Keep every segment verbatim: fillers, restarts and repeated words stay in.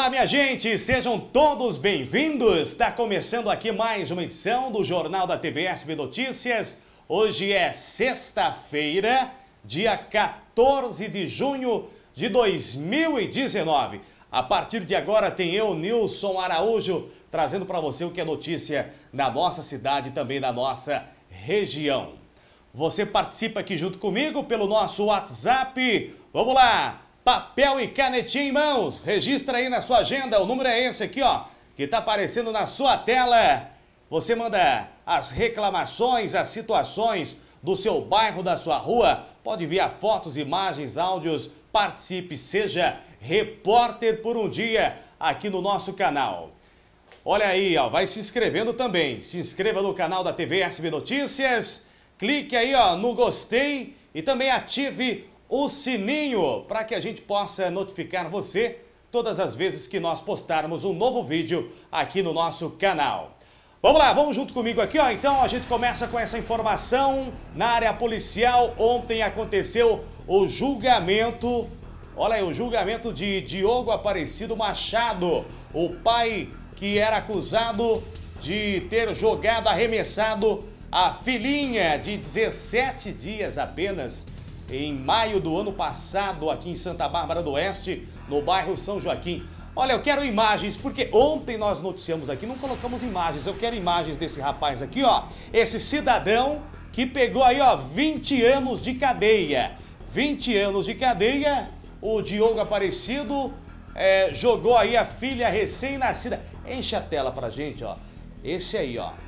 Olá, minha gente, sejam todos bem-vindos. Está começando aqui mais uma edição do Jornal da T V S B Notícias. Hoje é sexta-feira, dia quatorze de junho de dois mil e dezenove. A partir de agora tem eu, Nilson Araújo, trazendo para você o que é notícia na nossa cidade e também na nossa região. Você participa aqui junto comigo pelo nosso WhatsApp. Vamos lá! Papel e canetinha em mãos, registra aí na sua agenda, o número é esse aqui, ó, que está aparecendo na sua tela. Você manda as reclamações, as situações do seu bairro, da sua rua, pode enviar fotos, imagens, áudios, participe, seja repórter por um dia aqui no nosso canal. Olha aí, ó, vai se inscrevendo também, se inscreva no canal da T V S B Notícias, clique aí, ó, no gostei e também ative o sininho para que a gente possa notificar você todas as vezes que nós postarmos um novo vídeo aqui no nosso canal. Vamos lá, vamos junto comigo aqui, ó. Então a gente começa com essa informação na área policial. Ontem aconteceu o julgamento, olha aí, o julgamento de Diogo Aparecido Machado, o pai que era acusado de ter jogado, arremessado a filhinha de dezessete dias apenas, em maio do ano passado, aqui em Santa Bárbara do Oeste, no bairro São Joaquim. Olha, eu quero imagens, porque ontem nós noticiamos aqui, não colocamos imagens, eu quero imagens desse rapaz aqui, ó, esse cidadão que pegou aí, ó, vinte anos de cadeia. vinte anos de cadeia, o Diogo Aparecido é, jogou aí a filha recém-nascida. Enche a tela pra gente, ó, esse aí, ó,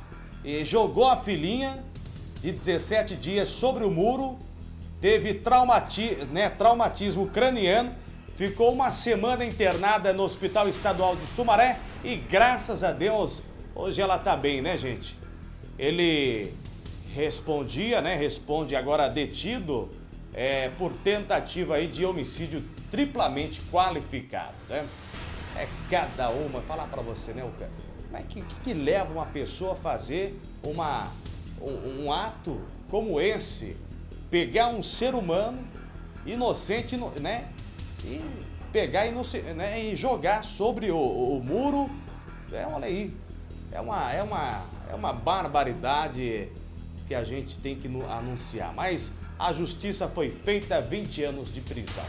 e jogou a filhinha de dezessete dias sobre o muro. Teve traumati né, traumatismo craniano, ficou uma semana internada no Hospital Estadual de Sumaré e graças a Deus, hoje ela tá bem, né, gente? Ele respondia, né, responde agora detido é, por tentativa aí de homicídio triplamente qualificado, né? É cada uma, falar pra você, né, o cara, como é que, que, que leva uma pessoa a fazer uma, um, um ato como esse? Pegar um ser humano inocente, né, e pegar inocente, né, e jogar sobre o, o muro, é, olha aí, é uma, é, uma, é uma barbaridade que a gente tem que anunciar, mas a justiça foi feita, vinte anos de prisão.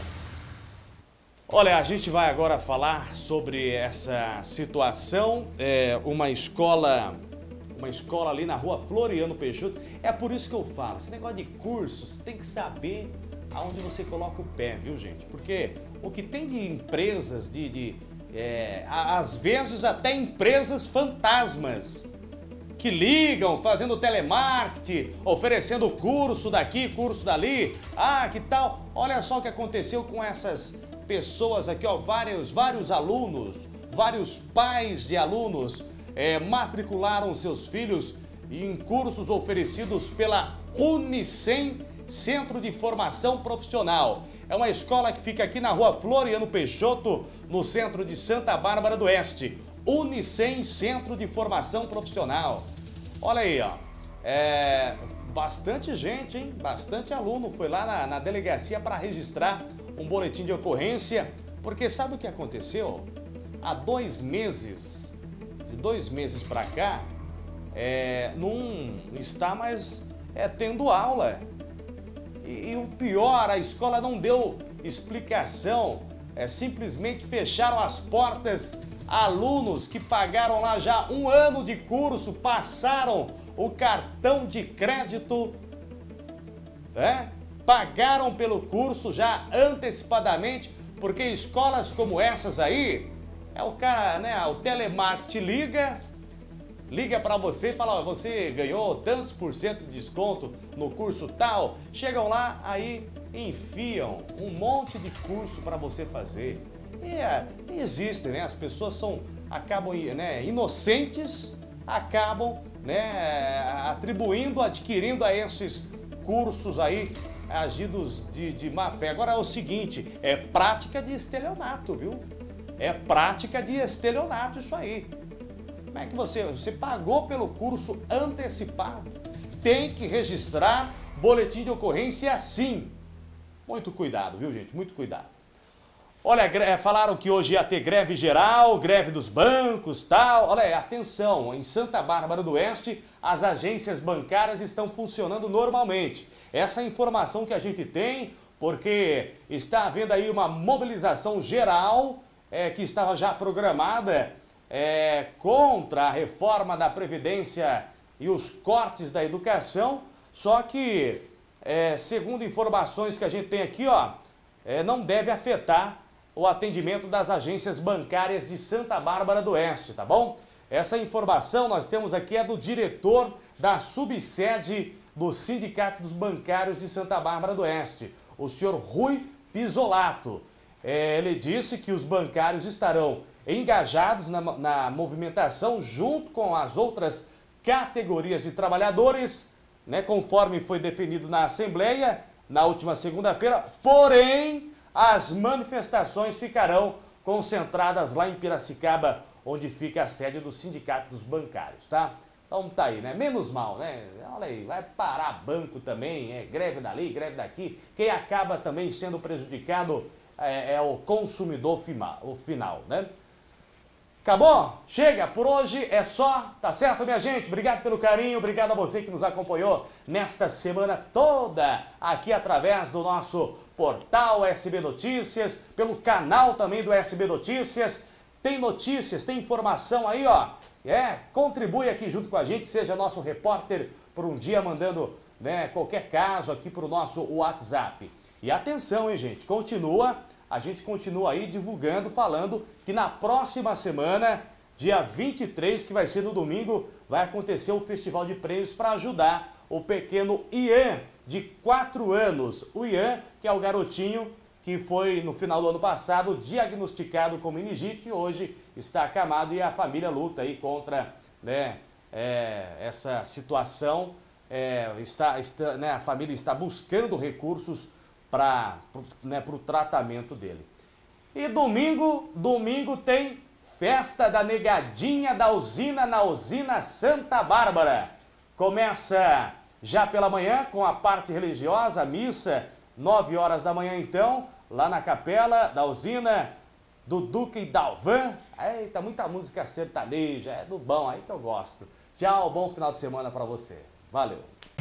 Olha, a gente vai agora falar sobre essa situação, é, uma escola... Uma escola ali na rua Floriano Peixoto. É por isso que eu falo, esse negócio de cursos, tem que saber aonde você coloca o pé, viu, gente? Porque o que tem de empresas, de, de é, às vezes até empresas fantasmas, que ligam fazendo telemarketing, oferecendo curso daqui, curso dali, ah, que tal? Olha só o que aconteceu com essas pessoas aqui, ó, vários, vários alunos, vários pais de alunos, É, matricularam seus filhos em cursos oferecidos pela Unicem, Centro de Formação Profissional. É uma escola que fica aqui na rua Floriano Peixoto, no centro de Santa Bárbara do Oeste. Unicem, Centro de Formação Profissional. Olha aí, ó. É, bastante gente, hein? Bastante aluno foi lá na, na delegacia para registrar um boletim de ocorrência, porque sabe o que aconteceu? Há dois meses... de dois meses para cá, é, não está mais é, tendo aula. E, e o pior, a escola não deu explicação, é, simplesmente fecharam as portas. Alunos que pagaram lá já um ano de curso, passaram o cartão de crédito, é, pagaram pelo curso já antecipadamente, porque escolas como essas aí, é o cara, né, o telemarketing liga, liga para você e fala, ó, você ganhou tantos por cento de desconto no curso tal. Chegam lá, aí enfiam um monte de curso para você fazer. E é, existem, né, as pessoas são, acabam, né, inocentes, acabam, né, atribuindo, adquirindo a esses cursos aí, agidos de, de má fé. Agora é o seguinte, é prática de estelionato, viu? É prática de estelionato isso aí. Como é que você, você pagou pelo curso antecipado? Tem que registrar boletim de ocorrência sim. Muito cuidado, viu, gente? Muito cuidado. Olha, é, falaram que hoje ia ter greve geral, greve dos bancos, tal. Olha, atenção, em Santa Bárbara do Oeste, as agências bancárias estão funcionando normalmente. Essa é a informação que a gente tem, porque está havendo aí uma mobilização geral é, que estava já programada é, contra a reforma da Previdência e os cortes da educação, só que, é, segundo informações que a gente tem aqui, ó, é, não deve afetar o atendimento das agências bancárias de Santa Bárbara do Oeste, tá bom? Essa informação nós temos aqui é do diretor da subsede do Sindicato dos Bancários de Santa Bárbara do Oeste, o senhor Rui Pisolato. É, ele disse que os bancários estarão engajados na, na movimentação junto com as outras categorias de trabalhadores, né, conforme foi definido na Assembleia na última segunda-feira, porém as manifestações ficarão concentradas lá em Piracicaba, onde fica a sede do Sindicato dos Bancários, tá? Então tá aí, né? Menos mal, né? Olha aí, vai parar banco também, é greve dali, greve daqui. Quem acaba também sendo prejudicado é, é o consumidor final, o final, né? Acabou? Chega, por hoje é só, tá certo, minha gente? Obrigado pelo carinho, obrigado a você que nos acompanhou nesta semana toda, aqui através do nosso portal S B Notícias, pelo canal também do S B Notícias. Tem notícias, tem informação aí, ó. É, contribui aqui junto com a gente, seja nosso repórter por um dia mandando, né, qualquer caso aqui para o nosso WhatsApp. E atenção, hein, gente, continua... A gente continua aí divulgando, falando que na próxima semana, dia vinte e três, que vai ser no domingo, vai acontecer o Festival de Prêmios para ajudar o pequeno Ian, de quatro anos. O Ian, que é o garotinho que foi no final do ano passado diagnosticado com meningite e hoje está acamado e a família luta aí contra, né, é, essa situação. É, está, está, né, a família está buscando recursos para né, o tratamento dele. E domingo, domingo tem festa da negadinha da usina na usina Santa Bárbara. Começa já pela manhã com a parte religiosa, a missa, nove horas da manhã então, lá na capela da usina do Duque e Dalvan. Eita, muita música sertaneja, é do bom aí que eu gosto. Tchau, bom final de semana para você. Valeu.